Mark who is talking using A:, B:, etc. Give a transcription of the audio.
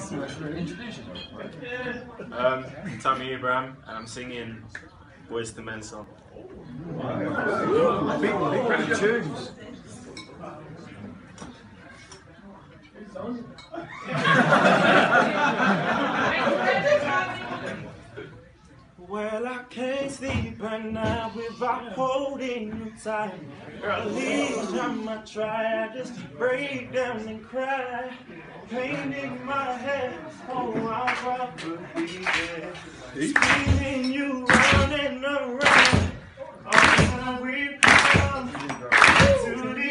A: Introduce yourself.
B: I'm Tammy Abraham, and I'm singing Boyz II Men song.
C: Big fan of tunes.
B: Well, I can't sleep at night without holding you tight. Girl, each time I try, I just break down and cry. Pain in my head, oh, I'll probably be there. Spinning you round and around. Oh, we come to the